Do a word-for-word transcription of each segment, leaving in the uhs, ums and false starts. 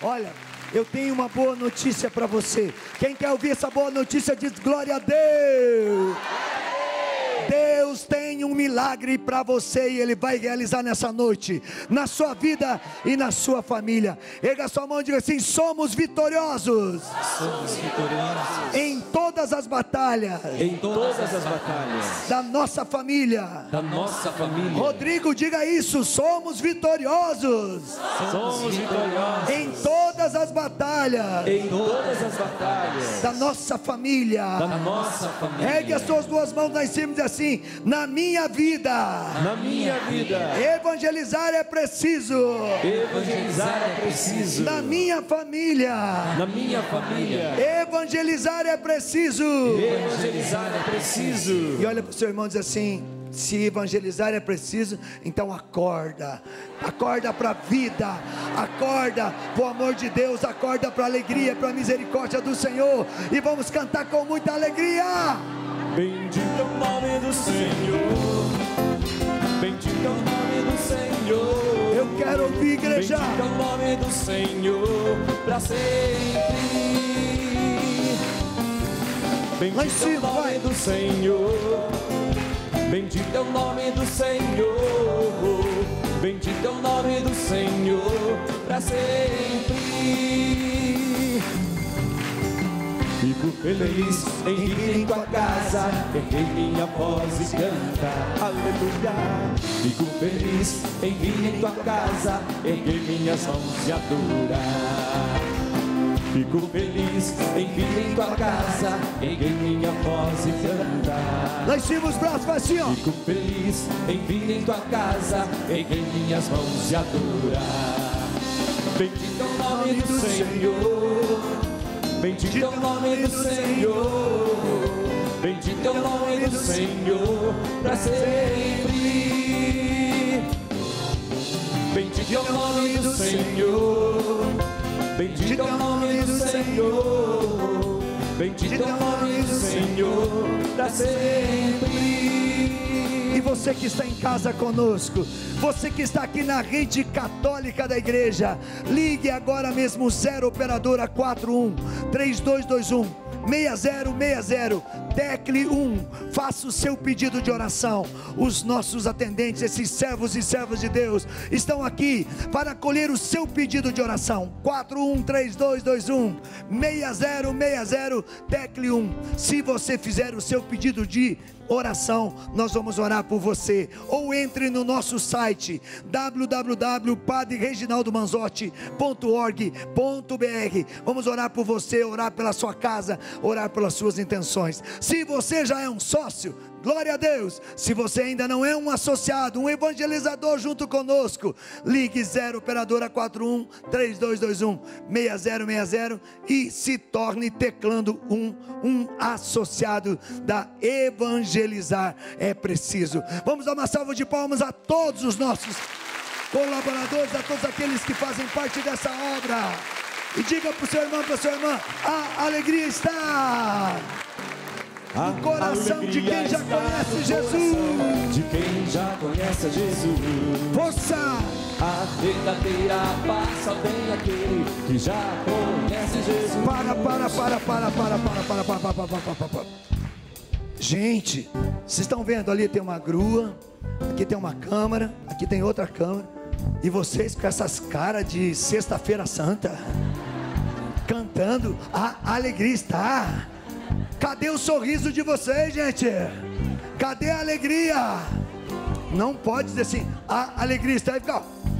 Olha, eu tenho uma boa notícia para você. Quem quer ouvir essa boa notícia diz glória a Deus. Deus tem um milagre para você e Ele vai realizar nessa noite, na sua vida e na sua família. Erga sua mão e diga assim: somos vitoriosos. Somos vitoriosos em todas as batalhas. Em todas as batalhas da nossa família. Da nossa família. Rodrigo, diga isso: somos vitoriosos. Somos vitoriosos em todas as batalhas. Em todas as batalhas da nossa família. Da nossa família. Ergue as suas duas mãos lá em cima e diz assim: na minha vida, na minha vida, evangelizar é preciso. Evangelizar é preciso. Na minha família, na minha família, evangelizar é preciso. Evangelizar é preciso. E olha para o seu irmão e diz assim: se evangelizar é preciso, então acorda, acorda para a vida, acorda para o amor de Deus, acorda para a alegria, para a misericórdia do Senhor, e vamos cantar com muita alegria. Bendito é o nome do Senhor, bendito é o nome do Senhor. Eu quero ouvir, igreja. Bendito é o nome do Senhor para sempre. Bendito é o nome do Senhor, bendito é o nome do Senhor, bendito é o nome do Senhor para sempre. Fico feliz em vir em tua casa, erguei minha voz e canta, aleluia. Fico feliz em vir em tua casa, erguei minhas mãos e adorar. Fico feliz em vir em tua casa, erguei minha voz e cantar. Lá em cima os braços, vai assim, ó. Fico feliz em vir em tua casa, erguei minhas mãos e adorar. Bendito é o nome do Senhor, bendito é o nome do Senhor, bendito é o nome do Senhor para sempre. Bendito é o nome do Senhor, bendito é o nome do Senhor, bendito é o nome do Senhor para sempre. E você que está em casa conosco, você que está aqui na rede católica da igreja, ligue agora mesmo zero operadora quatro um três dois dois um seis zero seis zero, tecle um, faça o seu pedido de oração. Os nossos atendentes, esses servos e servas de Deus, estão aqui para acolher o seu pedido de oração. Quatro um três dois dois um seis zero seis zero, tecle um. Se você fizer o seu pedido de oração, nós vamos orar por você. Ou entre no nosso site w w w ponto padre reginaldo manzotti ponto org ponto b r. Vamos orar por você, orar pela sua casa, orar pelas suas intenções. Se você já é um sócio, glória a Deus. Se você ainda não é um associado, um evangelizador junto conosco, ligue zero operadora quatro um três dois dois um seis zero seis zero e se torne teclando um, um associado da Evangelizar é Preciso. Vamos dar uma salva de palmas a todos os nossos colaboradores, a todos aqueles que fazem parte dessa obra. E diga para o seu irmão, para a sua irmã: a alegria está no coração de quem já conhece Jesus. De quem já conhece Jesus. Força! A verdadeira paz só tem aquele que já conhece Jesus. Para, para, para, para, para, para, para, para, para, para, para, para. Gente, vocês estão vendo ali tem uma grua, aqui tem uma câmara, aqui tem outra câmara, e vocês com essas caras de sexta-feira santa, cantando, a alegria está. Cadê o sorriso de vocês, gente? Cadê a alegria? Não pode dizer assim, a alegria está aí, fica.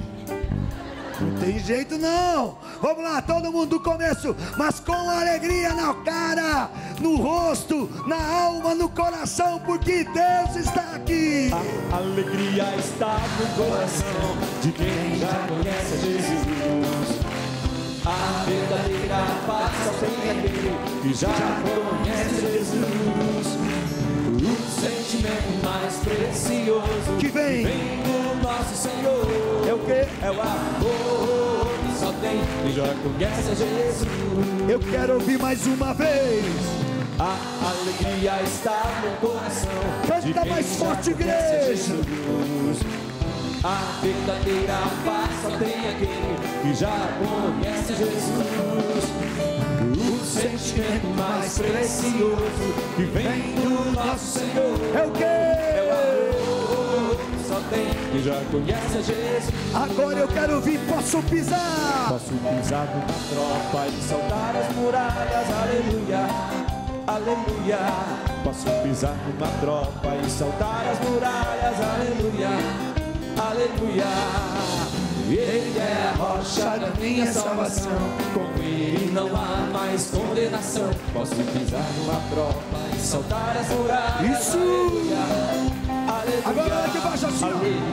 Não tem jeito não. Vamos lá, todo mundo do começo, mas com alegria na cara, no rosto, na alma, no coração, porque Deus está aqui. A alegria está no coração de quem já conhece Jesus. A verdadeira paz só tem aquele que já conhece Jesus. O sentimento mais precioso que vem, que vem do nosso Senhor é o que? É o amor que só tem quem já conhece Jesus. Eu quero ouvir mais uma vez. A alegria está no coração. Canta mais forte, igreja. A verdadeira paz só tem aquele que já conhece Jesus. O sentimento mais precioso que vem do nosso Senhor É o quê? é o amor. Só tem quem já conhece Jesus. Agora eu quero ouvir, posso pisar. Posso pisar numa tropa e saltar as muralhas, aleluia, aleluia. Posso pisar numa tropa e saltar as muralhas, aleluia, aleluia. Ele é a rocha da minha salvação, com ele não há mais condenação. Posso pisar numa tropa e saltar as muralhas, Isso. aleluia, aleluia. Agora olha que baixa assim, ó.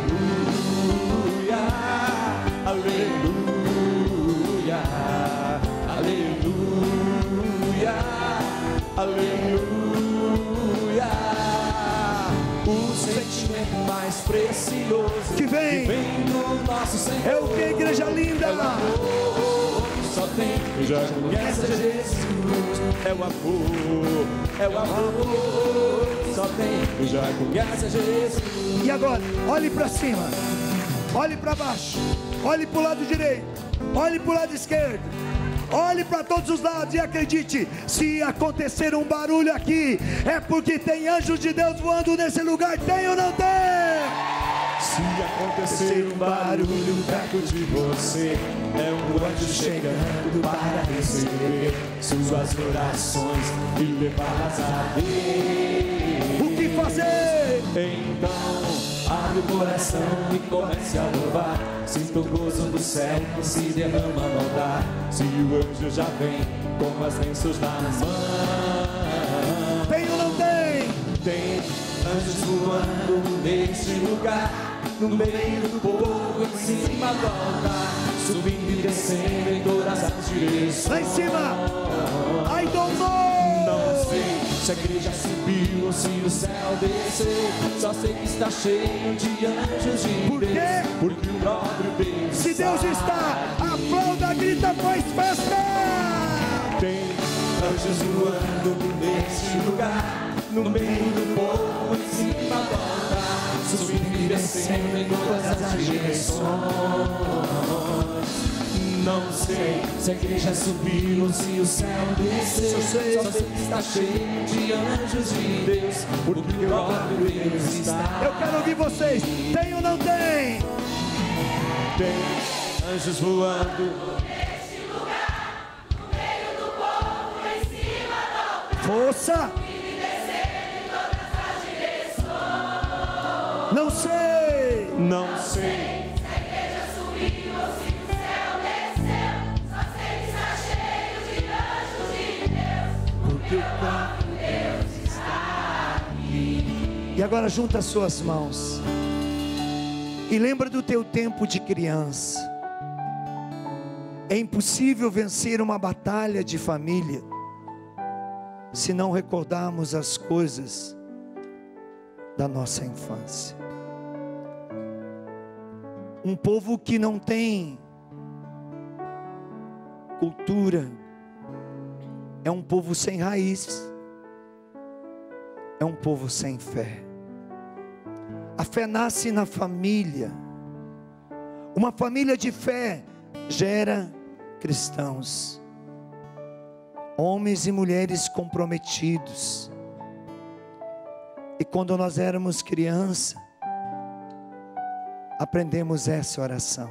Aleluia, aleluia, aleluia, aleluia. O sentimento mais precioso Que vem. que vem do nosso Senhor É o que, igreja linda? é o amor. Só tem quem já conhece Jesus. É o amor, é o amor. Só tem quem já conhece Jesus. E agora, olhe para cima, olhe para baixo, olhe para o lado direito, olhe para o lado esquerdo, olhe para todos os lados e acredite, se acontecer um barulho aqui, é porque tem anjos de Deus voando nesse lugar, tem ou não tem? Se acontecer um barulho perto de você, é um anjo chegando para receber suas orações e levá-las a Deus. O que fazer? Então, abre o coração e comece a louvar. Sinta o gozo do céu que se derrama no altar. Se o anjo já vem com as bênçãos nas mãos. Tem ou não tem? Tem anjos voando neste lugar, no meio do povo, em cima do altar, subindo e descendo em todas as direções. Lá em cima, I don't know. Não sei se a igreja subiu ou se o céu desceu, só sei que está cheio de anjos de Por quê? Deus, porque o próprio Deus Se Deus está, aplauda, grita, faz festa. tem anjos voando neste lugar, no meio do povo, em cima do altar, subindo e descendo em todas as direções. Não sei se a igreja subiu ou se o céu desceu, Só sei. só sei que está cheio de anjos de Deus, porque o próprio Deus está. Eu quero ouvir vocês, tem ou não tem? Tem anjos voando. Força! Não sei! Não sei. E agora junta as suas mãos e lembra do teu tempo de criança. É impossível vencer uma batalha de família se não recordarmos as coisas da nossa infância. Um povo que não tem cultura é um povo sem raiz, é um povo sem fé. A fé nasce na família. Uma família de fé gera cristãos, homens e mulheres comprometidos. E quando nós éramos criança, aprendemos essa oração: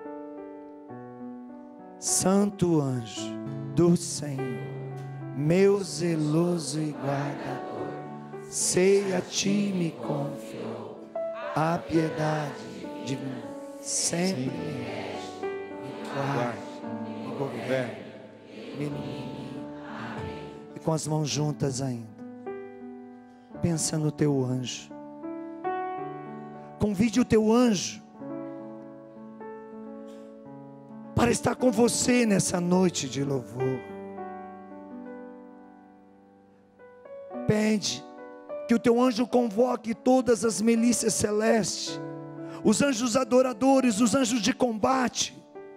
Santo anjo do Senhor, meu zeloso e guardador, sei a ti me confiou a piedade de mim, sempre me rege, me guarde, me governe, me ilumine. E com as mãos juntas ainda, pensa no teu anjo. Convide o teu anjo para estar com você nessa noite de louvor. Pede que o teu anjo convoque todas as milícias celestes, os anjos adoradores, os anjos de combate,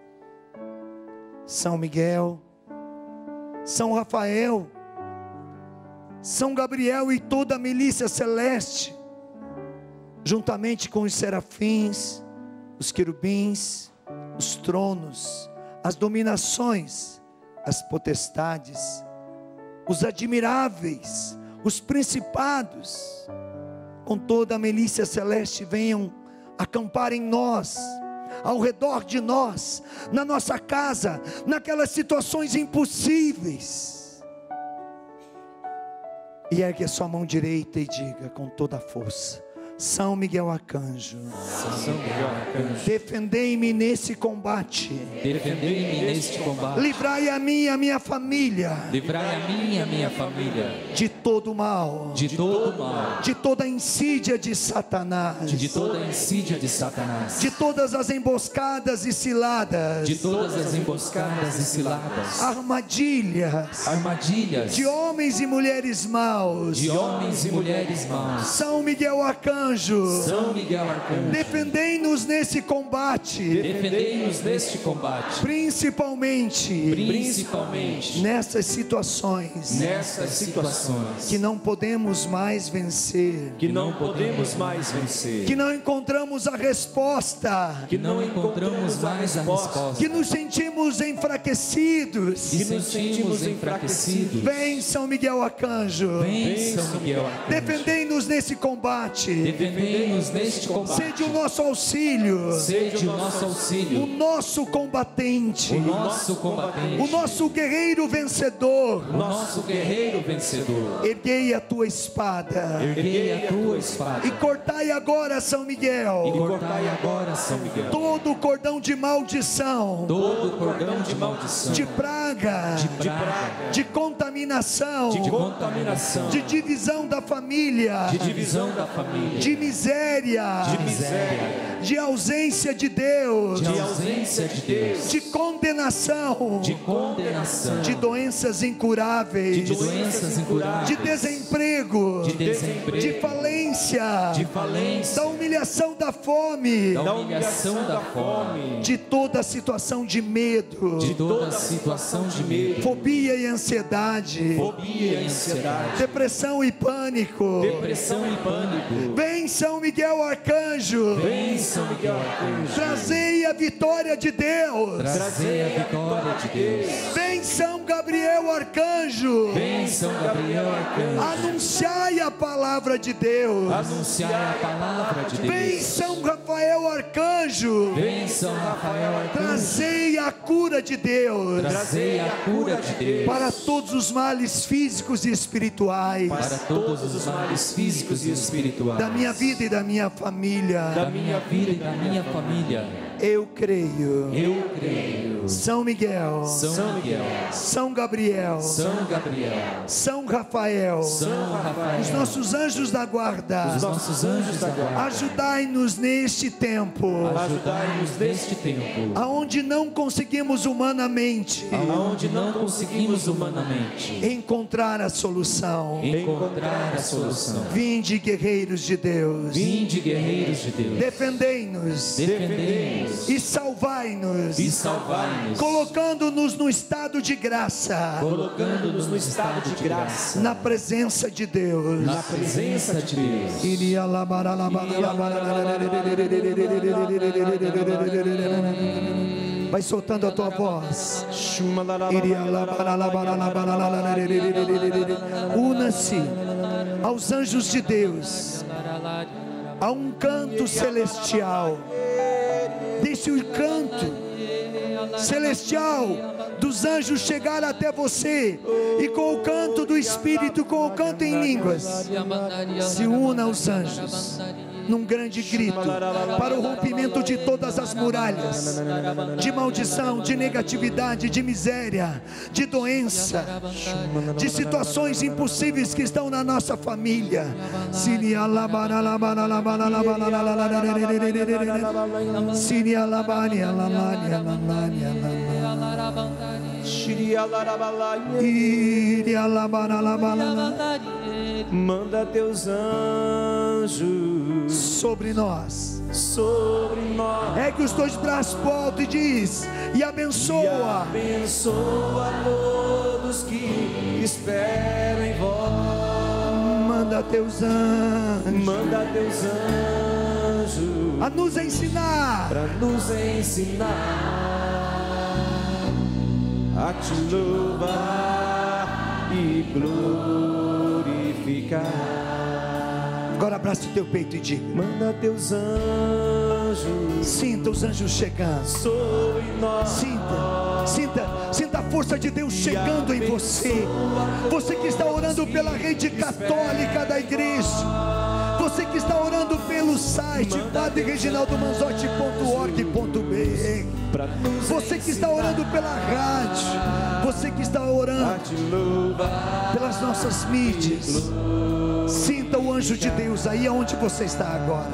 São Miguel, São Rafael, São Gabriel e toda a milícia celeste, juntamente com os serafins, os querubins, os tronos, as dominações, as potestades, os admiráveis, os principados, com toda a milícia celeste, venham acampar em nós, ao redor de nós, na nossa casa, naquelas situações impossíveis. E ergue a sua mão direita e diga com toda a força: São Miguel Arcanjo, São Miguel Arcanjo, defendei-me nesse combate, defendei-me neste combate, livrai a mim e a minha família, livrai a mim e a minha família de todo mal, de todo mal, de toda insídia de Satanás, de toda a insídia de Satanás, de todas as emboscadas e ciladas, de todas as emboscadas e ciladas, armadilhas, armadilhas, de homens e mulheres maus, de homens e mulheres maus. São Miguel Arcanjo, São Miguel Arcanjo, defendei-nos nesse combate, defendei-nos neste combate, principalmente, principalmente nessas situações nessas situações que não podemos mais vencer, que não podemos mais vencer, que não encontramos a resposta, que não encontramos mais a resposta, que nos sentimos enfraquecidos. que nos sentimos enfraquecidos. Vem, São Miguel Arcanjo, Vem, São Miguel Arcanjo, defendei-nos nesse combate, defendei-nos neste combate, sede o nosso auxílio, sede o nosso o auxílio, nosso combatente, o nosso combatente, o nosso guerreiro vencedor. o nosso guerreiro vencedor. Erguei a tua espada Erguei a tua espada e cortai agora, São e Miguel, cortai agora, São Miguel, todo o cordão de maldição, todo o cordão de maldição, de praga, de praga, de contaminação, de contaminação, de divisão da família, de divisão da família, de miséria, de miséria, de ausência de Deus, de ausência de Deus, de condenação, de condenação, de doenças incuráveis, de doenças incuráveis, de desemprego, de desemprego, de falência, de falência, da humilhação da fome, da humilhação da fome, de toda situação de medo, de toda situação de medo, fobia e ansiedade, fobia e ansiedade, depressão e pânico. depressão e pânico. Vem, São Miguel Arcanjo, Vem, São Miguel Arcanjo, trazei a vitória de Deus. trazei a vitória de Deus. Vem, São Gabriel Arcanjo, Vem, São Gabriel Arcanjo, anunciai a palavra de Deus. anunciai a palavra de Vem, Deus. São Rafael Arcanjo, Vem, São Rafael Arcanjo, trazei a cura de Deus trazei a cura de Deus para todos os males físicos e espirituais para todos os males físicos e espirituais da minha vida e da minha família. da minha vida e da minha família. Eu creio. Eu creio. São Miguel, São Miguel, São Gabriel, São Gabriel, São Rafael, São Rafael, os nossos anjos da guarda, os nossos anjos da guarda, ajudai-nos neste tempo, ajudai-nos neste tempo, aonde não conseguimos humanamente aonde não conseguimos humanamente encontrar a solução. encontrar a solução. Vinde, guerreiros de Deus, Vinde, guerreiros de Deus, defendei-nos defendei-nos e salvai-nos, e salvai-nos, colocando-nos no estado de graça, colocando-nos no estado de graça, na presença de Deus. na presença de Deus. Iria labara, labara, labara, vai soltando a tua voz. Iria labara, labara, labara, labara. Una-se aos anjos de Deus, a um canto celestial. Deixe o canto celestial dos anjos chegar até você, e com o canto do Espírito, com o canto em línguas, se una aos anjos num grande grito para o rompimento de todas as muralhas de maldição, de negatividade, de miséria, de doença, de situações impossíveis que estão na nossa família. Manda teus anjos sobre nós, sobre nós, ergue os dois braços pro alto e diz: e abençoa, e abençoa todos que esperam em vós. manda teus anjos, Manda teus anjos anjos a nos ensinar, para nos ensinar a te louvar e glorificar. Agora abraça o teu peito e diga: manda teus anjos, sinta os anjos chegando sobre nós. Sinta, sinta, sinta a força de Deus chegando em você. Você que está orando pela rede católica da igreja, você que está orando pelo site padre reginaldo manzotti ponto org ponto b r, você que está orando pela rádio, você que está orando pelas nossas mídias, sinta o anjo de Deus aí aonde você está agora.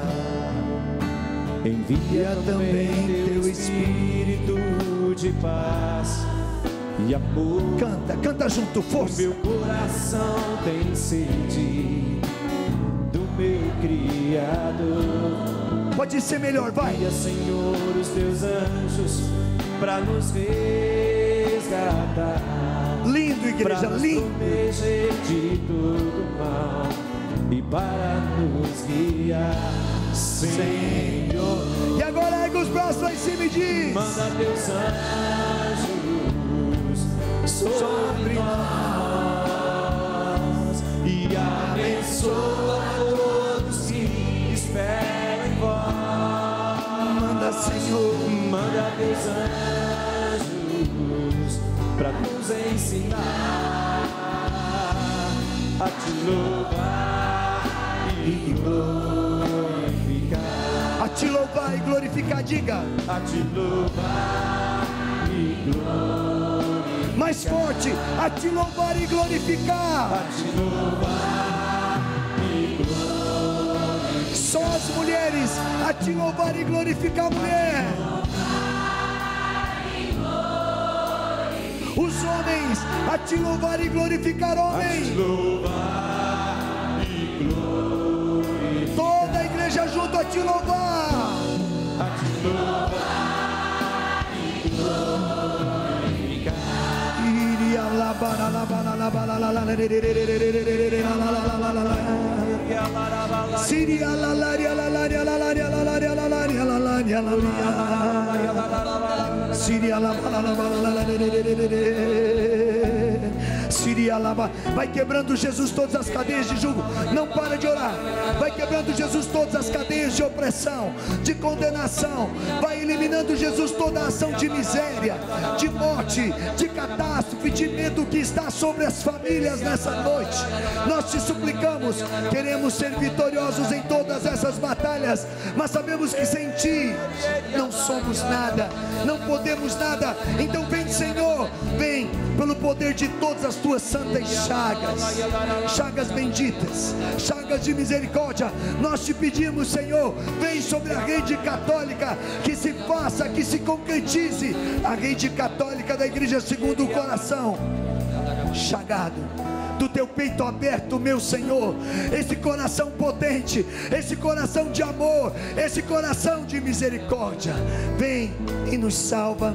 Envia também teu Espírito de paz e amor. Canta, canta junto, força. Meu coração tem sede do meu Criador. Pode ser melhor, vai. Envia, Senhor, os teus anjos para nos resgatar. Lindo, igreja, lindo. Proteger de todo mal e para nos guiar, Senhor. E agora ergue os braços lá em cima e diz: manda teus anjos sobre nós e abençoa todos que esperam em vós. Manda, Senhor, manda teus anjos para nos ensinar a te louvar e glorificar. A te louvar e glorificar, diga. A te louvar e glorificar. Mais forte, a te louvar e glorificar. A te louvar e glorificar. Só as mulheres, a te louvar e glorificar, mulher. Os homens, a te louvar e glorificar, homem. A te louvar e glorificar. Toda a igreja junto a te louvar. A te louvar e glorificar. Iria la bana la bana la bana la la la la la la. Siria la la la la la la la la la la la la la la la la. Siria la la la la la la. Siria la. Vai quebrando, Jesus, todas as cadeias de jugo. Não para de orar. Vai quebrando, Jesus, todas as cadeias de opressão, de condenação. Vai eliminando, Jesus, toda a ação de miséria, de morte, de catástrofe, de medo que está sobre as famílias nessa noite. Nós te suplicamos, queremos ser vitoriosos em todas essas batalhas, mas sabemos que sem ti não somos nada, não podemos nada. Então vem, Senhor, vem pelo poder de todas as tuas santas chagas, chagas benditas, chagas de misericórdia. Nós te pedimos, Senhor, vem sobre a rede católica, que se faça, que se concretize a rede católica da igreja segundo o coração chagado, do teu peito aberto, meu Senhor, esse coração potente, esse coração de amor, esse coração de misericórdia, vem e nos salva.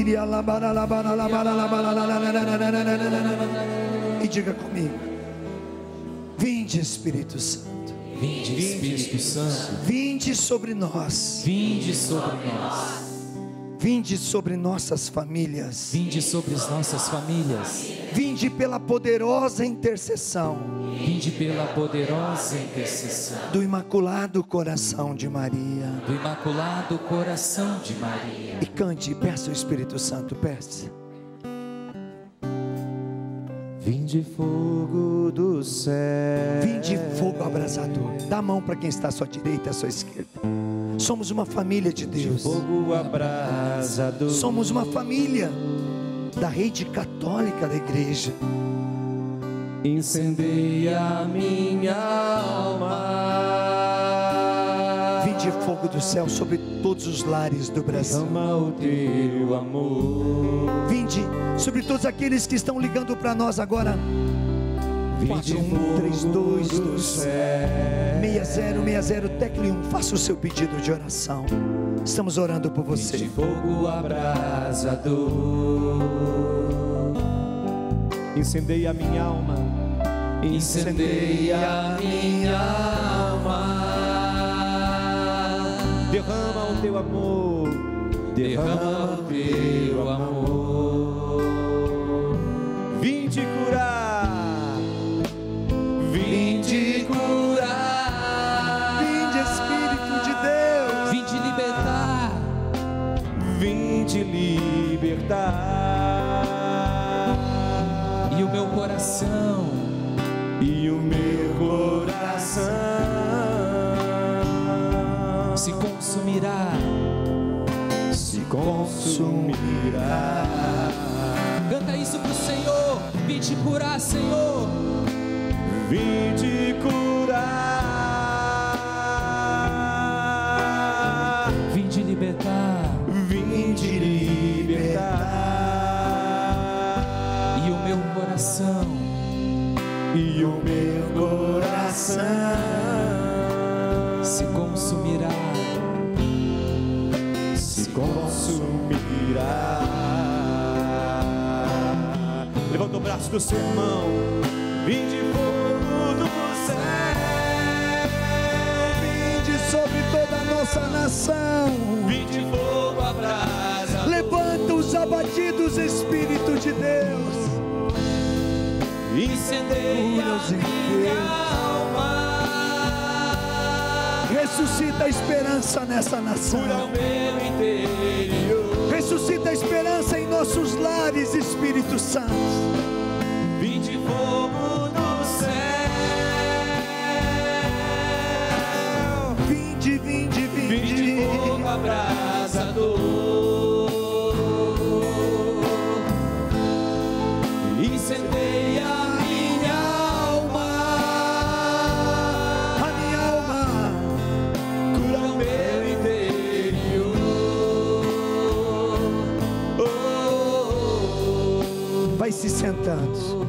E diga comigo: vinde, Espírito Santo. Vinde, Espírito Santo. Vinde sobre nós. Vinde sobre nós. Vinde sobre nossas famílias. Vinde sobre as nossas famílias. Vinde pela poderosa intercessão. Vinde pela poderosa intercessão do Imaculado Coração de Maria. Do Imaculado Coração de Maria. E cante e peça o Espírito Santo, peça. Vinde fogo do céu. Vinde fogo abrasador. Dá a mão para quem está à sua direita e à sua esquerda. Somos uma família de Deus. Fogo abrasador. Somos uma família da rede católica da igreja. Incendeia minha alma. Vinde fogo do céu sobre todos os lares do Brasil. Ama o teu amor. Vinde sobre todos aqueles que estão ligando para nós agora. quatro um três dois dois seis zero seis zero, tecle um, faça o seu pedido de oração. Estamos orando por você. Vinde fogo abrasador. Incendeia a minha alma. Incendeia a minha alma. derrama o teu amor, derrama o teu amor. Vinde curar, vinde curar, vinde Espírito de Deus, vinde libertar, vinde libertar. E o meu coração, e o meu coração se consumirá, se consumirá. Canta isso pro Senhor. Vinde curar, Senhor. Vinde curar, vinde libertar, vinde libertar. E o meu coração, e o meu coração se consumirá, se consumirá. Levanta o braço do seu irmão. Vinde fogo do céu, vinde sobre toda a nossa nação, vinde fogo abrasa, levanta os abatidos, Espírito de Deus, incendeia minha alma, ressuscita a esperança nessa nação, cura o meu interior, ressuscita a esperança em nossos lares, Espírito Santo. vinde fogo do céu, Vinde, vinde, vinde, vinde fogo abrasador, incendeia minha alma, a minha alma, cura o meu interior. Oh, oh, oh. vai se sentando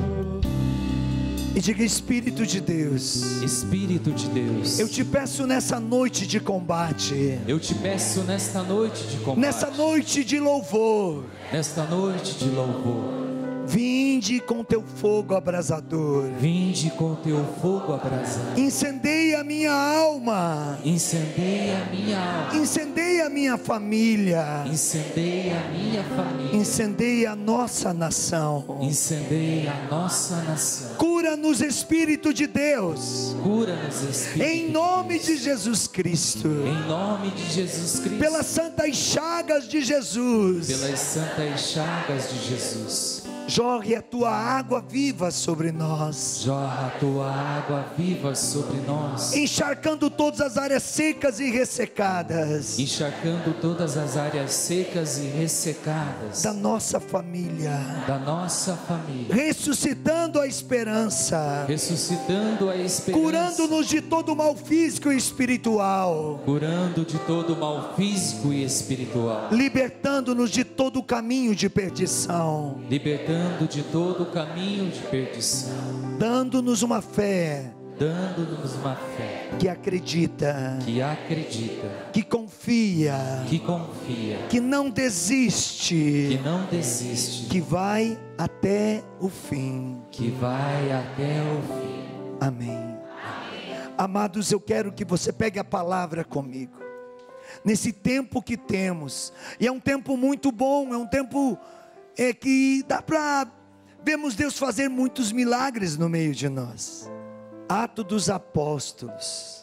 e diga: Espírito de Deus, Espírito de Deus, eu te peço nessa noite de combate, eu te peço nesta noite de combate, nessa noite de louvor, nesta noite de louvor, vinde com teu fogo abrasador, vinde com teu fogo abrasado, incendeia a minha alma, incendeia a minha alma, incendeia a minha família, incendeia a minha família, incendeia a nossa nação, incendeia a nossa nação, cura-nos, Espírito de Deus, cura-nos, Espírito, em nome de Jesus Cristo, em nome de Jesus Cristo, pelas santas chagas de Jesus, pelas santas chagas de Jesus, jorre a tua água viva sobre nós, jorra a tua água viva sobre nós, encharcando todas as áreas secas e ressecadas encharcando todas as áreas secas e ressecadas da nossa família, da nossa família, ressuscitando a esperança, ressuscitando a esperança, curando-nos de todo mal físico e espiritual, curando de todo mal físico e espiritual, libertando-nos de todo caminho de perdição, libertando de todo o caminho de perdição, dando-nos uma fé dando-nos uma fé que acredita, que acredita, que confia, que confia, que não desiste, que não desiste, que vai até o fim. que vai até o fim. Amém. Amém. Amados, eu quero que você pegue a palavra comigo, nesse tempo que temos, e é um tempo muito bom, é um tempo é, que dá para vermos Deus fazer muitos milagres no meio de nós. Atos dos Apóstolos,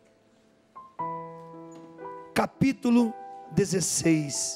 capítulo dezesseis,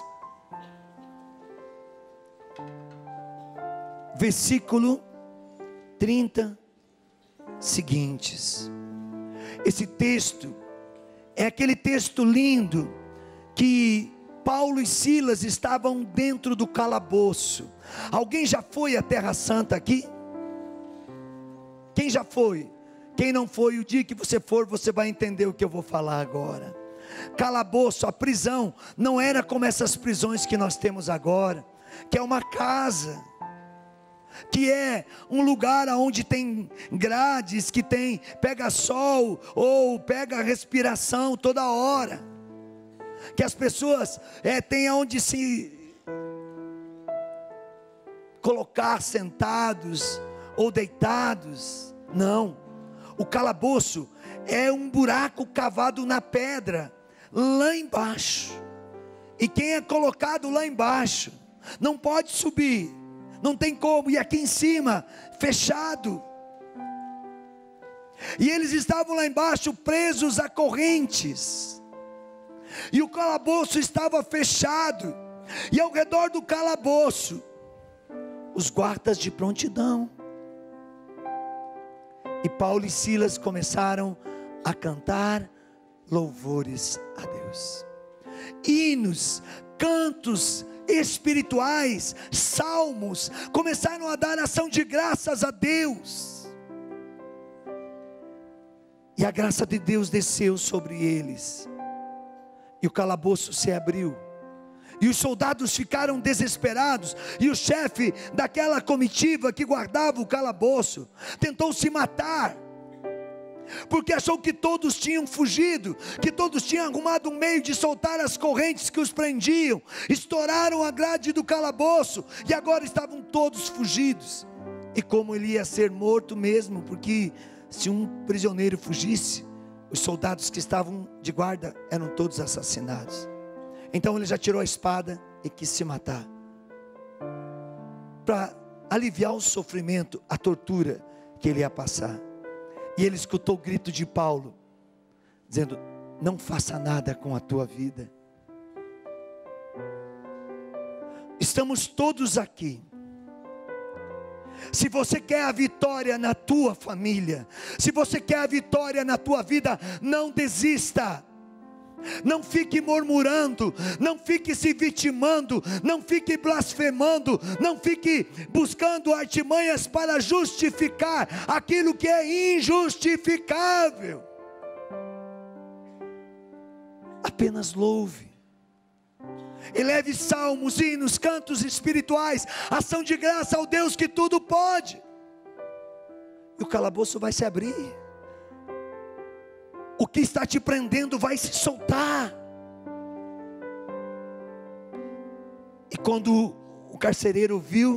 versículo trinta seguintes. Esse texto é aquele texto lindo que Paulo e Silas estavam dentro do calabouço. Alguém já foi à Terra Santa aqui? Quem já foi? Quem não foi, o dia que você for, você vai entender o que eu vou falar agora. Calabouço, a prisão, não era como essas prisões que nós temos agora, que é uma casa, que é um lugar onde tem grades, que tem, pega sol, ou pega respiração toda hora, que as pessoas é, têm onde se colocar sentados, ou deitados. Não, o calabouço é um buraco cavado na pedra, lá embaixo. E quem é colocado lá embaixo não pode subir, não tem como. E aqui em cima, fechado. E eles estavam lá embaixo presos a correntes. E o calabouço estava fechado. E ao redor do calabouço, os guardas de prontidão. E Paulo e Silas começaram a cantar louvores a Deus. Hinos, cantos espirituais, salmos, começaram a dar ação de graças a Deus. E a graça de Deus desceu sobre eles. E o calabouço se abriu. E os soldados ficaram desesperados. E o chefe daquela comitiva que guardava o calabouço tentou se matar, porque achou que todos tinham fugido, que todos tinham arrumado um meio de soltar as correntes que os prendiam. Estouraram a grade do calabouço e agora estavam todos fugidos. E como ele ia ser morto mesmo, porque se um prisioneiro fugisse, os soldados que estavam de guarda eram todos assassinados. Então ele já tirou a espada e quis se matar, para aliviar o sofrimento, a tortura que ele ia passar. E ele escutou o grito de Paulo, dizendo: não faça nada com a tua vida. Estamos todos aqui. Se você quer a vitória na tua família, se você quer a vitória na tua vida, não desista. Não fique murmurando, não fique se vitimando, não fique blasfemando, não fique buscando artimanhas para justificar aquilo que é injustificável. Apenas louve, eleve salmos, hinos, cantos espirituais, ação de graça ao Deus que tudo pode, e o calabouço vai se abrir. O que está te prendendo vai se soltar. E quando o carcereiro viu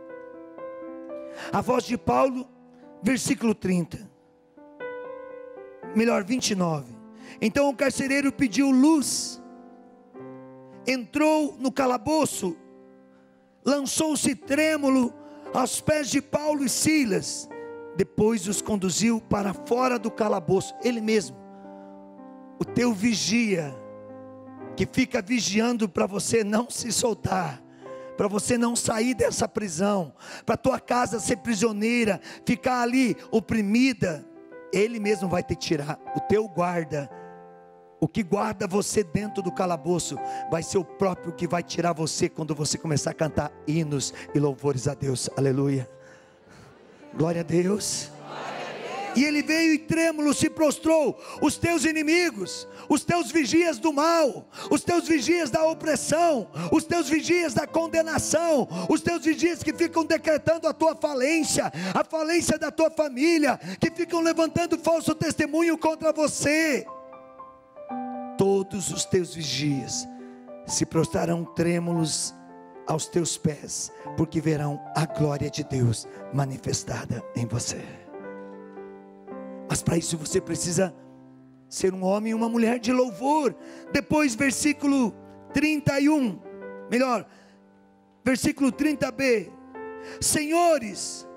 a voz de Paulo, versículo trinta, melhor vinte e nove. Então o carcereiro pediu luz, entrou no calabouço, lançou-se trêmulo aos pés de Paulo e Silas. Depois os conduziu para fora do calabouço. Ele mesmo, o teu vigia, que fica vigiando para você não se soltar, para você não sair dessa prisão, para tua casa ser prisioneira, ficar ali oprimida, ele mesmo vai te tirar. O teu guarda, o que guarda você dentro do calabouço, vai ser o próprio que vai tirar você quando você começar a cantar hinos e louvores a Deus. Aleluia. Glória a Deus. E ele veio e trêmulo se prostrou. Os teus inimigos, os teus vigias do mal, os teus vigias da opressão, os teus vigias da condenação, os teus vigias que ficam decretando a tua falência, a falência da tua família, que ficam levantando falso testemunho contra você, todos os teus vigias se prostrarão trêmulos aos teus pés, porque verão a glória de Deus manifestada em você. Mas para isso você precisa ser um homem e uma mulher de louvor. Depois versículo trinta e um, melhor, versículo trinta b. Senhores,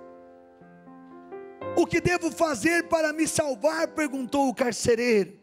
o que devo fazer para me salvar? Perguntou o carcereiro.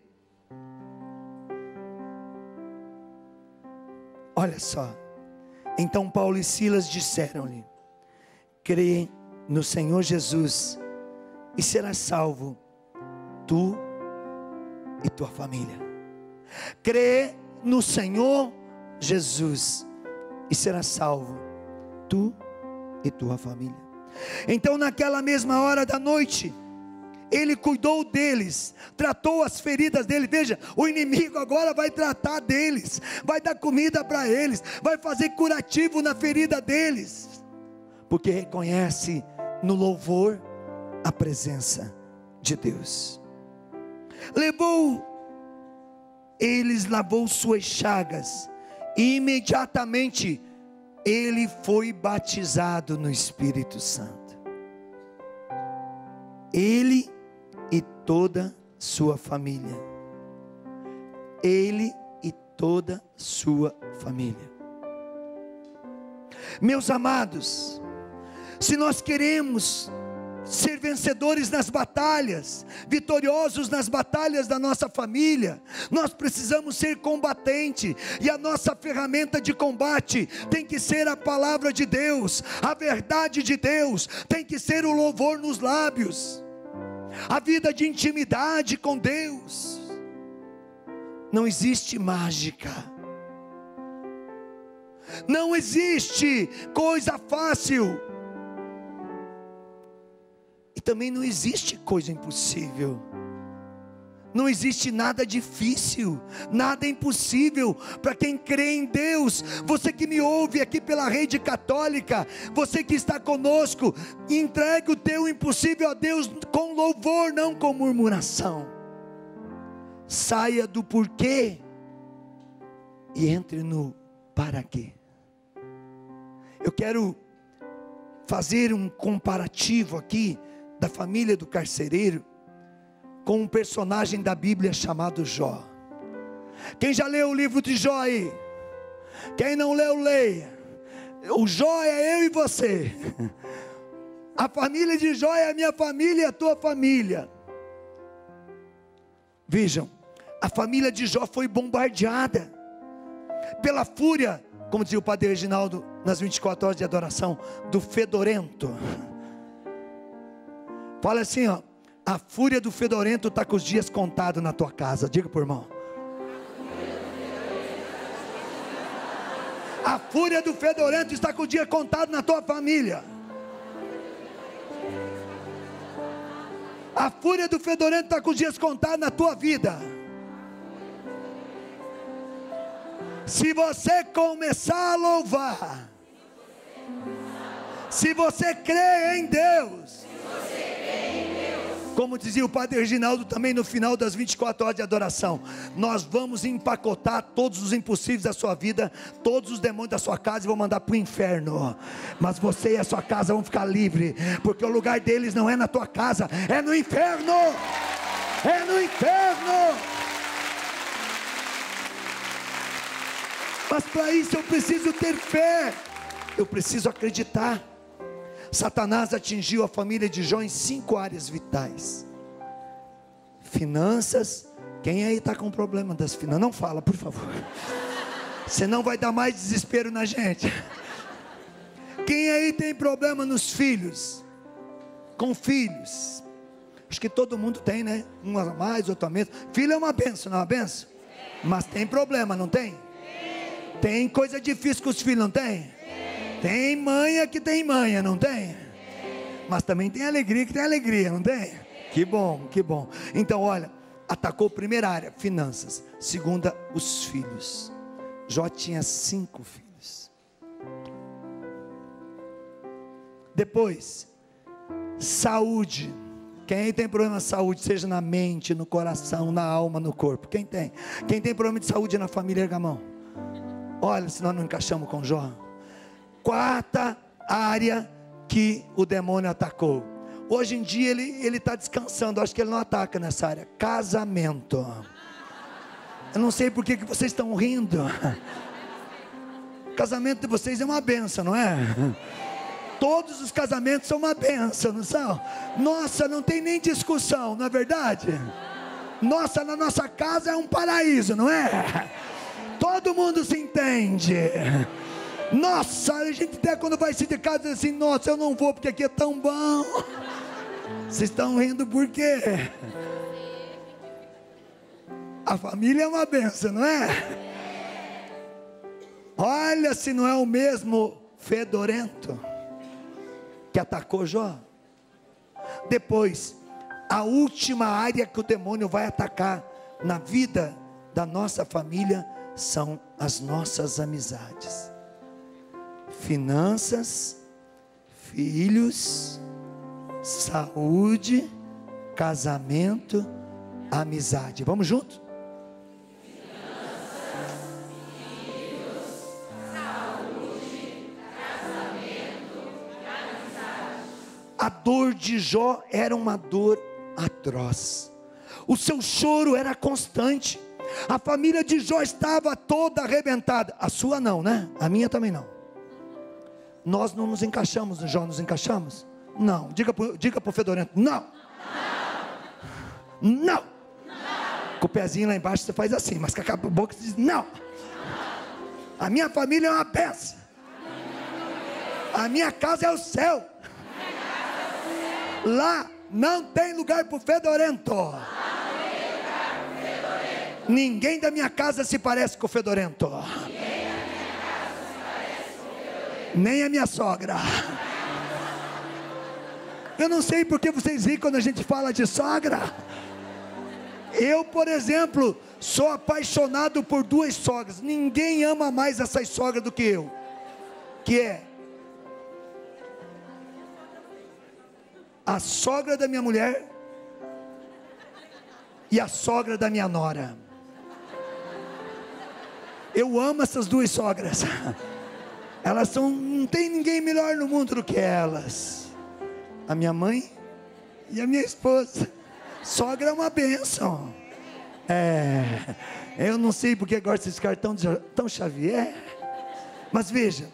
Olha só. Então Paulo e Silas disseram-lhe: crê no Senhor Jesus e serás salvo, tu e tua família. Crê no Senhor Jesus e serás salvo, tu e tua família. Então naquela mesma hora da noite, ele cuidou deles, tratou as feridas deles. Veja, o inimigo agora vai tratar deles, vai dar comida para eles, vai fazer curativo na ferida deles, porque reconhece no louvor a presença de Deus. Levou eles, lavou suas chagas, e imediatamente ele foi batizado no Espírito Santo. Ele e toda sua família. ele e toda sua família. Meus amados, se nós queremos ser vencedores nas batalhas, vitoriosos nas batalhas da nossa família, nós precisamos ser combatente, e a nossa ferramenta de combate tem que ser a palavra de Deus, a verdade de Deus, tem que ser o louvor nos lábios, a vida de intimidade com Deus. Não existe mágica, não existe coisa fácil, e também não existe coisa impossível. Não existe nada difícil, nada impossível para quem crê em Deus. Você que me ouve aqui pela rede católica, você que está conosco, entregue o teu impossível a Deus com louvor, não com murmuração. Saia do porquê e entre no para quê. Eu quero fazer um comparativo aqui da família do carcereiro com um personagem da Bíblia chamado Jó. Quem já leu o livro de Jó aí? Quem não leu, leia. O Jó é eu e você. A família de Jó é a minha família e a tua família. Vejam, a família de Jó foi bombardeada pela fúria, como dizia o padre Reginaldo nas vinte e quatro horas de adoração, do fedorento. Fala assim, ó, a fúria do fedorento está com os dias contados na tua casa. Diga por irmão. A fúria do fedorento está com o dia contado na tua família. A fúria do fedorento está com os dias contados na tua vida. Se você começar a louvar, se você crê em Deus, como dizia o padre Reginaldo também no final das vinte e quatro horas de adoração, nós vamos empacotar todos os impossíveis da sua vida, todos os demônios da sua casa, e vão mandar para o inferno. Mas você e a sua casa vão ficar livres, porque o lugar deles não é na tua casa, é no inferno. É no inferno. Mas para isso eu preciso ter fé, eu preciso acreditar. Satanás atingiu a família de Jó em cinco áreas vitais: finanças. Quem aí está com problema das finanças? Não fala, por favor, senão vai dar mais desespero na gente. Quem aí tem problema nos filhos? Com filhos? Acho que todo mundo tem, né? Um a mais, outro a menos. Filho é uma benção, não é uma benção? Mas tem problema, não tem? Tem coisa difícil com os filhos, não tem? Tem manha que tem manha, não tem? Mas também tem alegria que tem alegria, não tem? Que bom, que bom. Então olha, atacou a primeira área, finanças. Segunda, os filhos. Jó tinha cinco filhos. Depois, saúde. Quem aí tem problema de saúde, seja na mente, no coração, na alma, no corpo? Quem tem? Quem tem problema de saúde na família, erga a mão. Olha, se nós não encaixamos com Jó. Quarta área que o demônio atacou. Hoje em dia ele está descansando. Acho que ele não ataca nessa área. Casamento. Eu não sei por que, que vocês estão rindo. O casamento de vocês é uma benção, não é? Todos os casamentos são uma benção, não são? Nossa, não tem nem discussão, não é verdade? Nossa, na nossa casa é um paraíso, não é? Todo mundo se entende. Nossa, a gente até quando vai se de casa diz assim: nossa, eu não vou porque aqui é tão bom. Vocês estão rindo por quê? A família é uma benção, não é? Olha se não é o mesmo fedorento que atacou Jó. Depois, a última área que o demônio vai atacar na vida da nossa família são as nossas amizades. Finanças, filhos, saúde, casamento, amizade. Vamos junto? Finanças, filhos, saúde, casamento, amizade. A dor de Jó era uma dor atroz. O seu choro era constante. A família de Jó estava toda arrebentada. A sua não, né? A minha também não. Nós não nos encaixamos no Jó, nos encaixamos? Não. Diga para diga o fedorento, não. Não. Não. Com o pezinho lá embaixo você faz assim, mas com a boca você diz não. A minha família é uma bênção. A minha casa é o céu. Lá não tem lugar para o fedorento. Ninguém da minha casa se parece com o fedorento. Nem a minha sogra. Eu não sei porque vocês riem quando a gente fala de sogra. Eu, por exemplo, sou apaixonado por duas sogras. Ninguém ama mais essas sogras do que eu. Que é a sogra da minha mulher e a sogra da minha nora. Eu amo essas duas sogras. Elas são, não tem ninguém melhor no mundo do que elas. A minha mãe e a minha esposa. Sogra é uma bênção. É, eu não sei porque gosto desses cartão tão Xavier. Mas veja,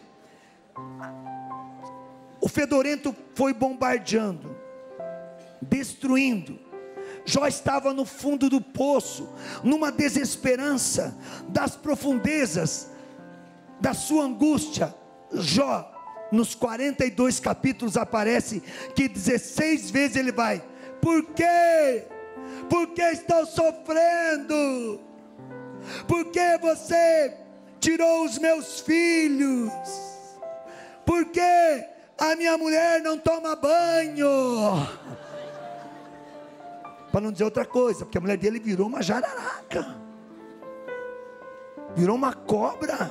o fedorento foi bombardeando, destruindo. Jó estava no fundo do poço, numa desesperança das profundezas da sua angústia. Jó, nos quarenta e dois capítulos, aparece que dezesseis vezes ele vai: por quê? Por que estou sofrendo? Por que você tirou os meus filhos? Por que a minha mulher não toma banho? Para não dizer outra coisa, porque a mulher dele virou uma jararaca, virou uma cobra.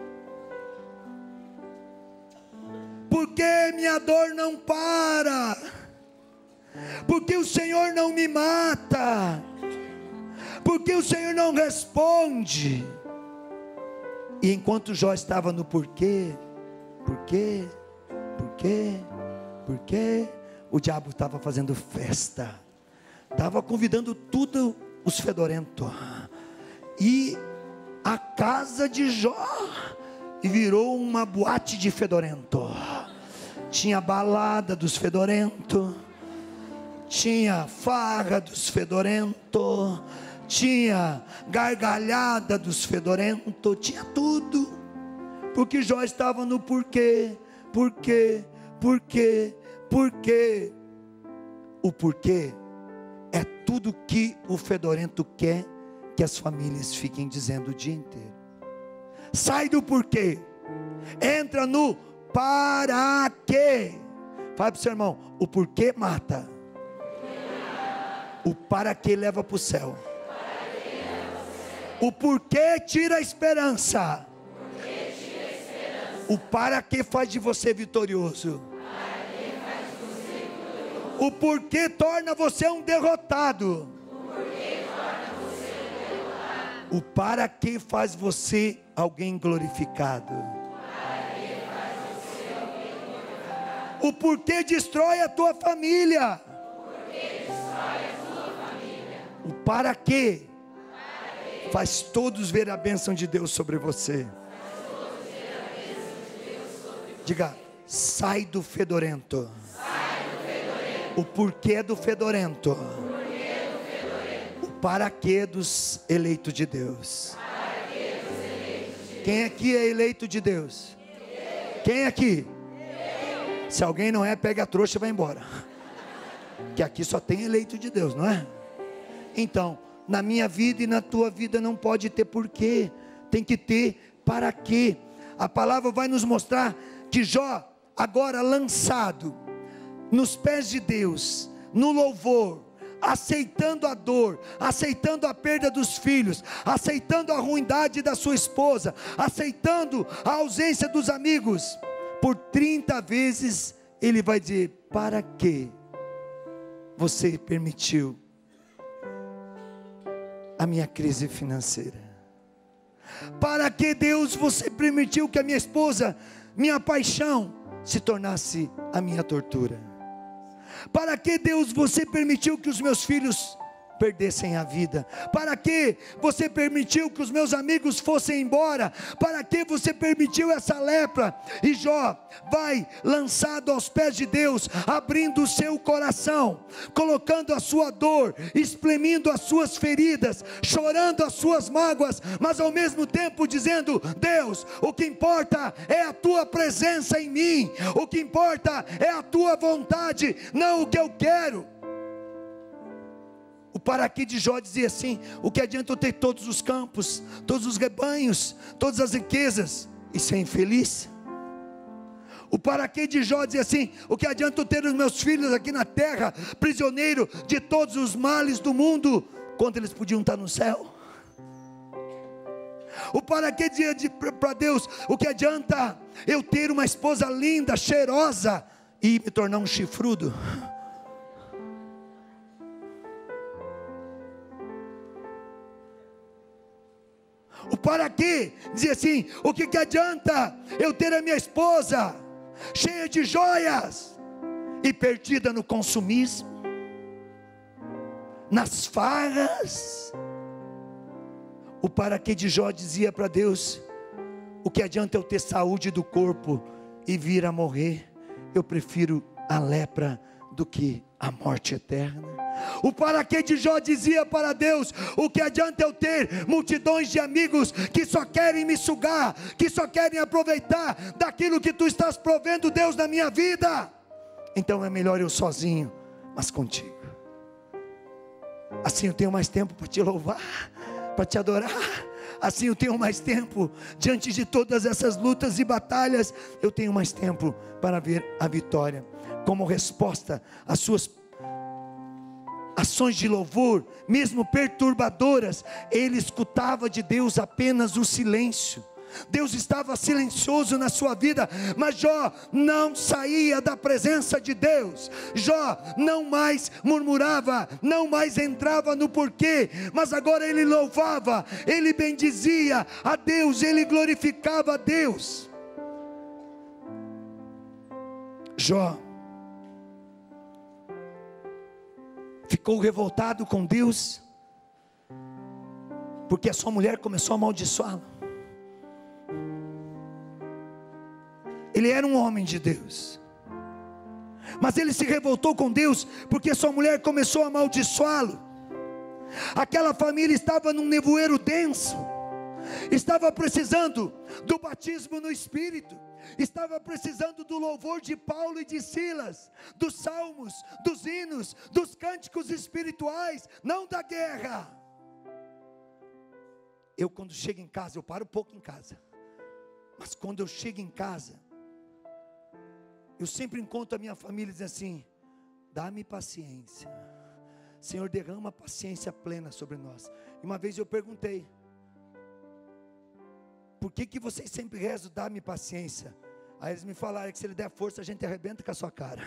Porque minha dor não para? Porque o Senhor não me mata? Porque o Senhor não responde? E enquanto Jó estava no porquê, porquê, porquê, porquê, o diabo estava fazendo festa, estava convidando tudo os fedorentos, e a casa de Jó virou uma boate de fedorento. Tinha balada dos fedorentos, tinha farra dos fedorentos, tinha gargalhada dos fedorentos, tinha tudo, porque Jó estava no porquê, porquê, porquê, porquê. O porquê é tudo que o fedorento quer que as famílias fiquem dizendo o dia inteiro. Sai do porquê, entra no para quê. Fala para o seu irmão: o porquê mata, o para quê leva para o céu. O porquê tira a esperança, o para quê faz de você vitorioso. O porquê torna você um derrotado. O para quê faz você alguém glorificado. O porquê destrói a tua família. O para quê faz todos ver a bênção de Deus sobre você. Diga: sai do fedorento. O porquê do fedorento. O para quê dos eleitos de Deus. Quem aqui é eleito de Deus? Quem aqui? Se alguém não é, pega a trouxa e vai embora. Que aqui só tem eleito de Deus, não é? Então, na minha vida e na tua vida não pode ter porquê, tem que ter para quê. A palavra vai nos mostrar que Jó, agora lançado nos pés de Deus, no louvor, aceitando a dor, aceitando a perda dos filhos, aceitando a ruindade da sua esposa, aceitando a ausência dos amigos, por trinta vezes ele vai dizer: para que você permitiu a minha crise financeira? Para que, Deus, você permitiu que a minha esposa, minha paixão, se tornasse a minha tortura? Para que, Deus, você permitiu que os meus filhos perdessem a vida? Para que você permitiu que os meus amigos fossem embora? Para que você permitiu essa lepra? E Jó vai lançado aos pés de Deus, abrindo o seu coração, colocando a sua dor, exprimindo as suas feridas, chorando as suas mágoas, mas ao mesmo tempo dizendo: Deus, o que importa é a tua presença em mim, o que importa é a tua vontade, não o que eu quero. O paraquê de Jó dizia assim: o que adianta eu ter todos os campos, todos os rebanhos, todas as riquezas e ser infeliz? O paraquê de Jó dizia assim: o que adianta eu ter os meus filhos aqui na terra, prisioneiro de todos os males do mundo, quando eles podiam estar no céu? O paraquê dizia para Deus: o que adianta eu ter uma esposa linda, cheirosa e me tornar um chifrudo? O paraquê dizia assim: o que, que adianta eu ter a minha esposa cheia de joias e perdida no consumismo, nas farras? O paraquê de Jó dizia para Deus: o que adianta eu ter saúde do corpo e vir a morrer? Eu prefiro a lepra do que a morte eterna. O paraquê de Jó dizia para Deus: o que adianta eu ter multidões de amigos que só querem me sugar, que só querem aproveitar daquilo que tu estás provendo, Deus, na minha vida? Então é melhor eu sozinho, mas contigo. Assim eu tenho mais tempo para te louvar, para te adorar. Assim eu tenho mais tempo, diante de todas essas lutas e batalhas, eu tenho mais tempo para ver a vitória. Como resposta às suas ações de louvor, mesmo perturbadoras, ele escutava de Deus apenas o silêncio. Deus estava silencioso na sua vida, mas Jó não saía da presença de Deus. Jó não mais murmurava, não mais entrava no porquê, mas agora ele louvava, ele bendizia a Deus, ele glorificava a Deus. Jó ficou revoltado com Deus, porque a sua mulher começou a amaldiçoá-lo. Ele era um homem de Deus, mas ele se revoltou com Deus, porque sua mulher começou a amaldiçoá-lo. Aquela família estava num nevoeiro denso, estava precisando do batismo no Espírito, estava precisando do louvor de Paulo e de Silas, dos salmos, dos hinos, dos cânticos espirituais, não da guerra. Eu quando chego em casa, eu paro um pouco em casa, mas quando eu chego em casa, eu sempre encontro a minha família dizendo assim: dá-me paciência, Senhor, derrama paciência plena sobre nós. E uma vez eu perguntei: por que que vocês sempre rezam, dá-me paciência? Aí eles me falaram que se ele der força, a gente arrebenta com a sua cara.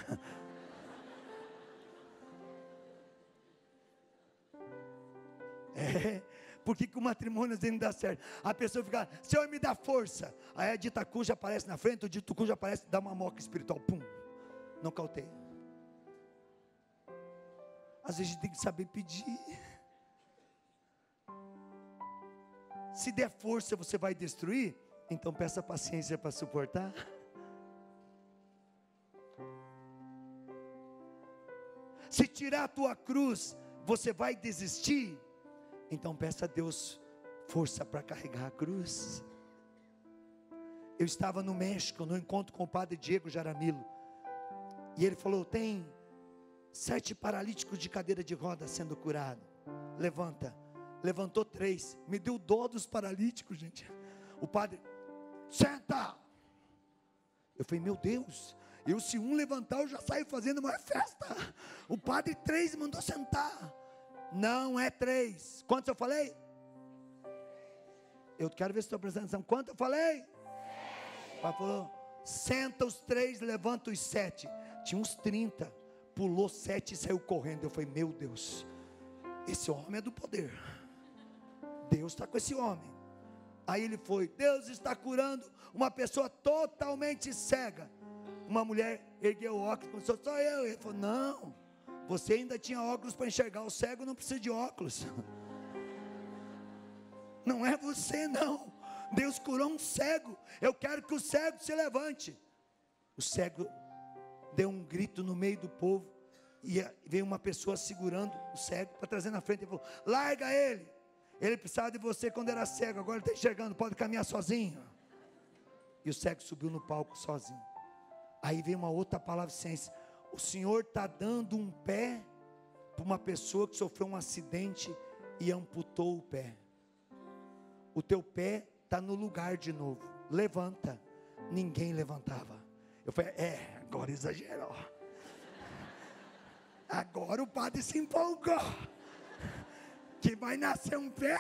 É, por que que o matrimônio às vezes não dá certo? A pessoa fica: Senhor, me dá força. Aí a dita cuja aparece na frente, o dito cuja aparece, dá uma moca espiritual, pum, nocauteia. Às vezes a gente tem que saber pedir. Se der força você vai destruir, então peça paciência para suportar. Se tirar a tua cruz, você vai desistir, então peça a Deus força para carregar a cruz. Eu estava no México, no encontro com o padre Diego Jaramillo, e ele falou: tem sete paralíticos de cadeira de roda sendo curado, levanta. Levantou três, me deu dó dos paralíticos, gente. O padre: senta. Eu falei: meu Deus, eu se um levantar eu já saio fazendo uma festa. O padre três mandou sentar. Não é três. Quantos eu falei? Eu quero ver se estou prestando atenção. Quanto eu falei? O padre falou: senta os três, levanta os sete. Tinha uns trinta, pulou sete e saiu correndo. Eu falei: meu Deus, esse homem é do poder. Deus está com esse homem. Aí ele foi: Deus está curando uma pessoa totalmente cega. Uma mulher ergueu o óculos e começou: sou eu. Ele falou: não, Você ainda tinha óculos para enxergar, o cego não precisa de óculos. Não é você não. Deus curou um cego. Eu quero que o cego se levante. O cego deu um grito no meio do povo. E veio uma pessoa segurando o cego para trazer na frente. Ele falou: larga ele. Ele precisava de você quando era cego, agora ele está enxergando, pode caminhar sozinho. E o cego subiu no palco sozinho. Aí veio uma outra palavra de ciência: o Senhor está dando um pé para uma pessoa que sofreu um acidente e amputou o pé. O teu pé está no lugar de novo, levanta. Ninguém levantava. Eu falei: é, agora exagerou. Agora o padre se empolgou, que vai nascer um pé.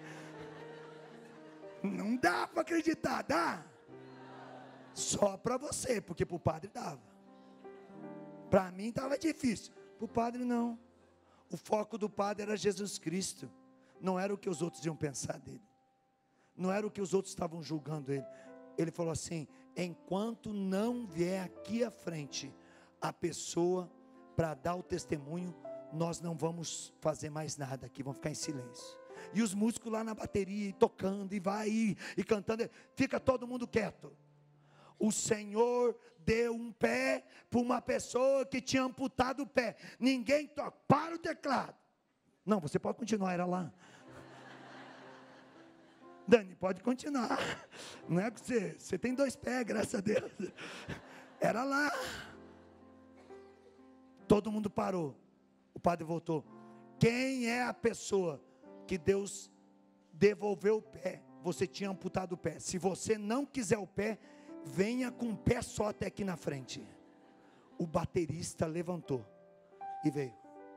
Não dá para acreditar, dá? Só para você, porque para o padre dava. Para mim estava difícil, para o padre não. O foco do padre era Jesus Cristo. Não era o que os outros iam pensar dele. Não era o que os outros estavam julgando ele. Ele falou assim: enquanto não vier aqui à frente a pessoa para dar o testemunho, nós não vamos fazer mais nada aqui, vamos ficar em silêncio. E os músicos lá na bateria, e tocando, e vai, e, e cantando, fica todo mundo quieto. O Senhor deu um pé para uma pessoa que tinha amputado o pé. Ninguém toca, para o teclado. Não, você pode continuar, era lá. Dani, pode continuar. Não é que você, você tem dois pés, graças a Deus. Era lá. Todo mundo parou. O padre voltou. Quem é a pessoa que Deus devolveu o pé? Você tinha amputado o pé. Se você não quiser o pé, venha com um pé só até aqui na frente. O baterista levantou e veio.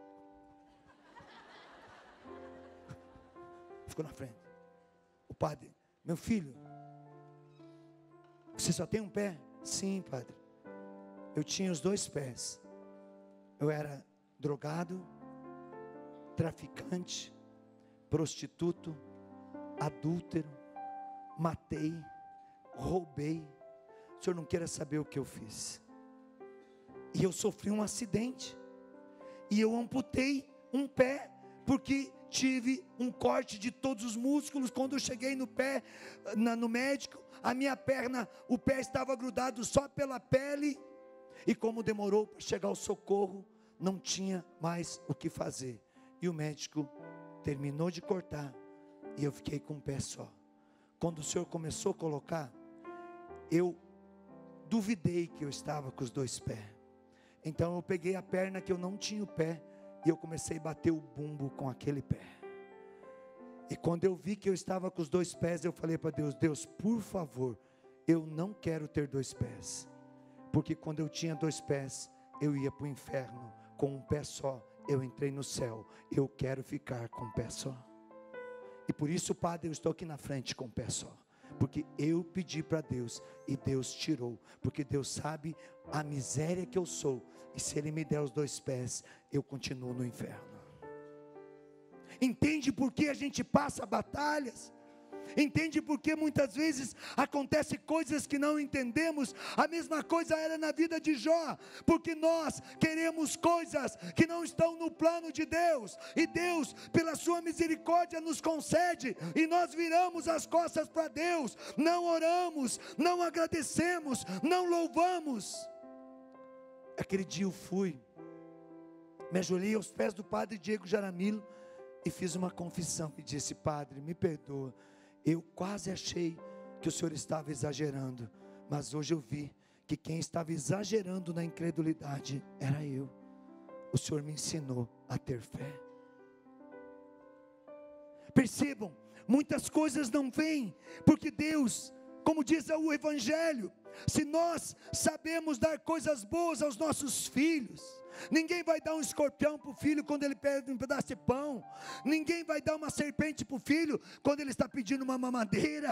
Ficou na frente. O padre: meu filho, você só tem um pé? Sim, padre. Eu tinha os dois pés. Eu era drogado, traficante, prostituto, adúltero, matei, roubei. O senhor não queira saber o que eu fiz. E eu sofri um acidente. E eu amputei um pé, porque tive um corte de todos os músculos. Quando eu cheguei no pé, na, no médico, a minha perna, o pé estava grudado só pela pele. E como demorou para chegar o socorro, não tinha mais o que fazer. E o médico terminou de cortar, e eu fiquei com um pé só. Quando o senhor começou a colocar, eu duvidei que eu estava com os dois pés. Então eu peguei a perna que eu não tinha o pé, e eu comecei a bater o bumbo com aquele pé. E quando eu vi que eu estava com os dois pés, eu falei para Deus: Deus, por favor, eu não quero ter dois pés. Porque quando eu tinha dois pés, eu ia para o inferno. Com um pé só, eu entrei no céu. Eu quero ficar com um pé só. E por isso, Padre, eu estou aqui na frente com um pé só. Porque eu pedi para Deus e Deus tirou. Porque Deus sabe a miséria que eu sou. E se Ele me der os dois pés, eu continuo no inferno. Entende por que a gente passa batalhas? Entende por que muitas vezes acontecem coisas que não entendemos? A mesma coisa era na vida de Jó, porque nós queremos coisas que não estão no plano de Deus, e Deus, pela sua misericórdia, nos concede, e nós viramos as costas para Deus, não oramos, não agradecemos, não louvamos. Aquele dia eu fui, me ajoelhei aos pés do padre Diego Jaramillo e fiz uma confissão e disse: Padre, me perdoa. Eu quase achei que o senhor estava exagerando, mas hoje eu vi que quem estava exagerando na incredulidade era eu. O senhor me ensinou a ter fé. Percebam, muitas coisas não vêm, porque Deus, como diz o Evangelho, se nós sabemos dar coisas boas aos nossos filhos, ninguém vai dar um escorpião para o filho quando ele pede um pedaço de pão. Ninguém vai dar uma serpente para o filho quando ele está pedindo uma mamadeira.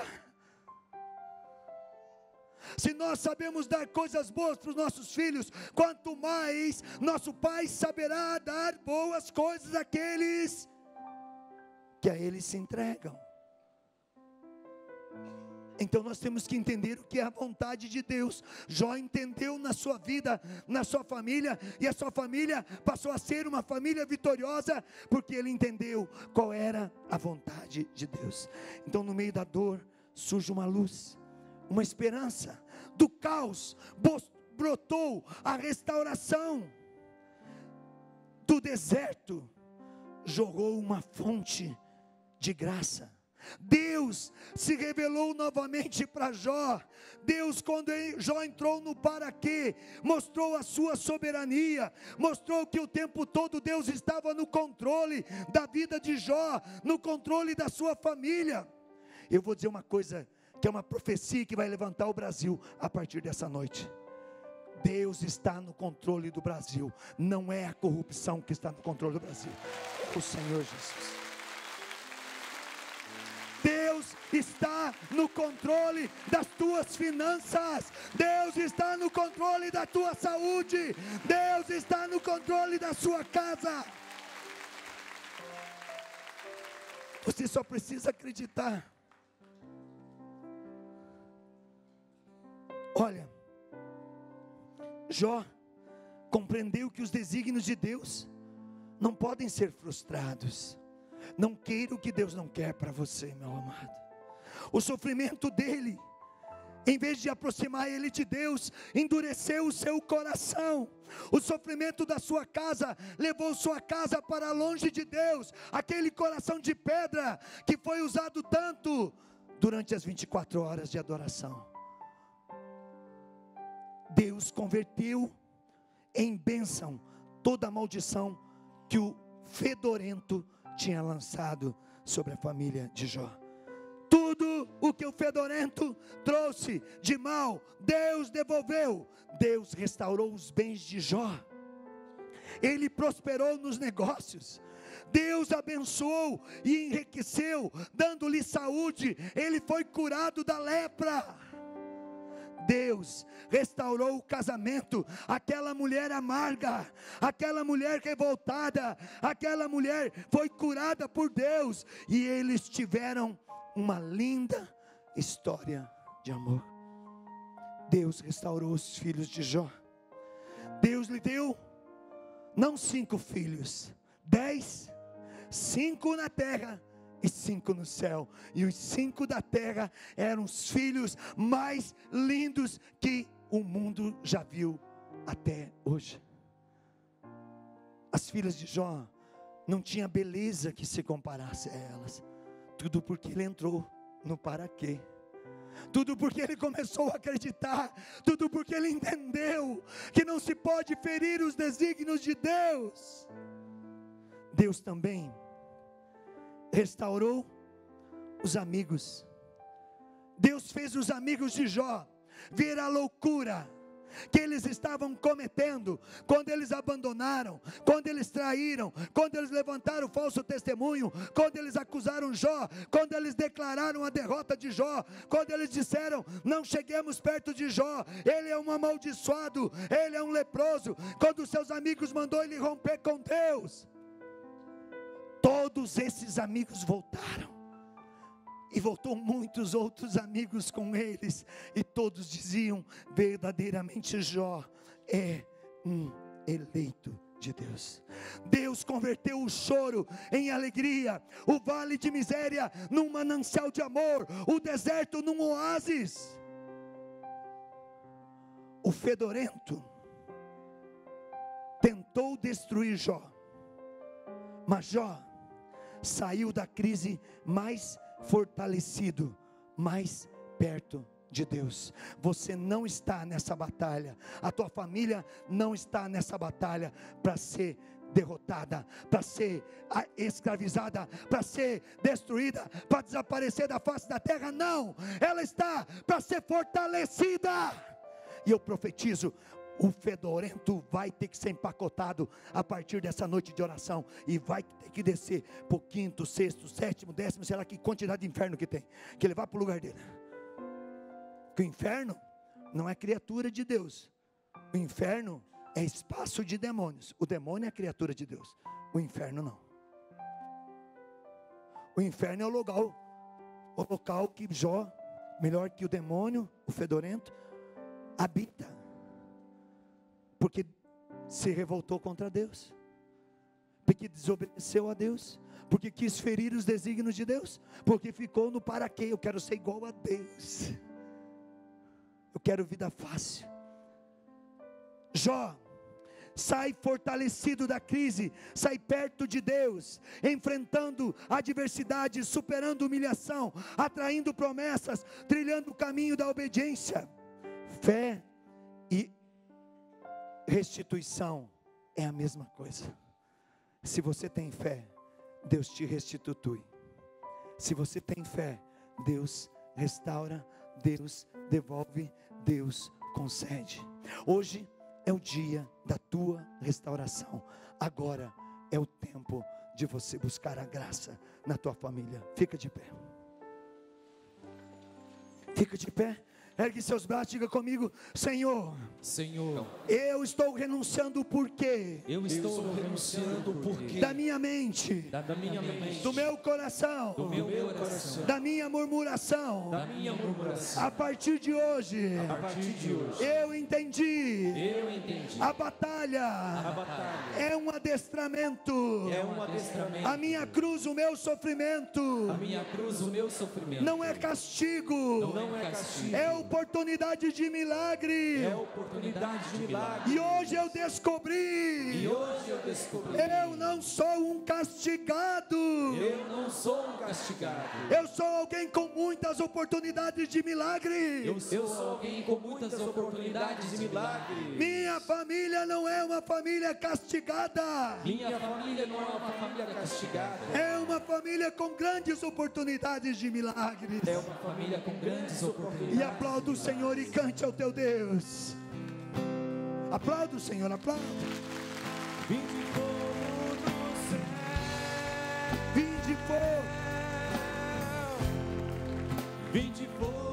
Se nós sabemos dar coisas boas para os nossos filhos, quanto mais nosso Pai saberá dar boas coisas àqueles que a Ele se entregam. Então nós temos que entender o que é a vontade de Deus. Jó entendeu na sua vida, na sua família, e a sua família passou a ser uma família vitoriosa, porque ele entendeu qual era a vontade de Deus. Então no meio da dor surge uma luz, uma esperança. Do caos brotou a restauração. Do deserto jorrou uma fonte de graça. Deus se revelou novamente para Jó. Deus, quando Jó entrou no para quê, mostrou a sua soberania, mostrou que o tempo todo Deus estava no controle da vida de Jó, no controle da sua família. Eu vou dizer uma coisa, que é uma profecia que vai levantar o Brasil a partir dessa noite. Deus está no controle do Brasil, não é a corrupção que está no controle do Brasil, é o Senhor Jesus. Deus está no controle das tuas finanças, Deus está no controle da tua saúde, Deus está no controle da sua casa. Você só precisa acreditar. Olha, Jó compreendeu que os desígnios de Deus não podem ser frustrados. Não queira o que Deus não quer para você, meu amado. O sofrimento dele, em vez de aproximar ele de Deus, endureceu o seu coração. O sofrimento da sua casa levou sua casa para longe de Deus. Aquele coração de pedra que foi usado tanto durante as vinte e quatro horas de adoração. Deus converteu em bênção toda a maldição que o fedorento tinha lançado sobre a família de Jó. Tudo o que o fedorento trouxe de mal, Deus devolveu. Deus restaurou os bens de Jó. Ele prosperou nos negócios. Deus abençoou e enriqueceu, dando-lhe saúde. Ele foi curado da lepra. Deus restaurou o casamento. Aquela mulher amarga, aquela mulher revoltada, aquela mulher foi curada por Deus, e eles tiveram uma linda história de amor. Deus restaurou os filhos de Jó. Deus lhe deu não cinco filhos, dez, cinco na terra e cinco no céu, e os cinco da terra eram os filhos mais lindos que o mundo já viu até hoje. As filhas de Jó não tinha beleza que se comparasse a elas, tudo porque ele entrou no para quê, tudo porque ele começou a acreditar, tudo porque ele entendeu que não se pode ferir os desígnios de Deus. Deus também restaurou os amigos. Deus fez os amigos de Jó ver a loucura que eles estavam cometendo, quando eles abandonaram, quando eles traíram, quando eles levantaram falso testemunho, quando eles acusaram Jó, quando eles declararam a derrota de Jó, quando eles disseram, não cheguemos perto de Jó, ele é um amaldiçoado, ele é um leproso, quando os seus amigos mandou ele romper com Deus. Todos esses amigos voltaram, e voltou muitos outros amigos com eles, e todos diziam, verdadeiramente Jó é um eleito de Deus. Deus converteu o choro em alegria, o vale de miséria num manancial de amor, o deserto num oásis. O fedorento tentou destruir Jó, mas Jó saiu da crise mais fortalecido, mais perto de Deus. Você não está nessa batalha, a tua família não está nessa batalha para ser derrotada, para ser escravizada, para ser destruída, para desaparecer da face da terra. Não, ela está para ser fortalecida. E eu profetizo, o fedorento vai ter que ser empacotado a partir dessa noite de oração, e vai ter que descer para o quinto, sexto, sétimo, décimo, sei lá que quantidade de inferno que tem, que ele vá para o lugar dele. Que o inferno não é criatura de Deus, o inferno é espaço de demônios. O demônio é criatura de Deus, o inferno não. O inferno é o local, o local que Jó melhor que o demônio, o fedorento, habita, porque se revoltou contra Deus, porque desobedeceu a Deus, porque quis ferir os desígnios de Deus, porque ficou no para quê. Eu quero ser igual a Deus, eu quero vida fácil. Jó sai fortalecido da crise, sai perto de Deus, enfrentando adversidade, superando humilhação, atraindo promessas, trilhando o caminho da obediência. Fé e restituição é a mesma coisa. Se você tem fé, Deus te restitui. Se você tem fé, Deus restaura, Deus devolve, Deus concede. Hoje é o dia da tua restauração. Agora é o tempo de você buscar a graça na tua família. Fica de pé. Fica de pé. Ergue seus braços, diga comigo: Senhor, Senhor, eu estou renunciando por quê? eu estou, eu estou renunciando por quê? Da minha mente, da, da minha mente, do meu coração, do meu coração, da minha murmuração, da minha murmuração. A partir de hoje, a partir de hoje, eu entendi. Eu entendi. A batalha, a batalha é um adestramento. É um adestramento. A minha cruz, o meu sofrimento. A minha cruz, o meu sofrimento. Não é castigo. Não, não é castigo. É oportunidade de milagre. É oportunidade de milagre. E hoje eu descobri. E hoje eu descobri. Eu não sou um castigado. Eu não sou um castigado. Eu sou alguém com muitas oportunidades de milagre. Eu sou, eu sou alguém com muitas oportunidades de milagre. Minha família não é uma família castigada. Minha família não é uma família castigada. É uma família com grandes oportunidades de milagres. É uma família com grandes oportunidades. E aplauda o Senhor e cante ao teu Deus. Aplauda o Senhor, aplauda. Vinde fogo do céu, Vinde fogo, vinde fogo.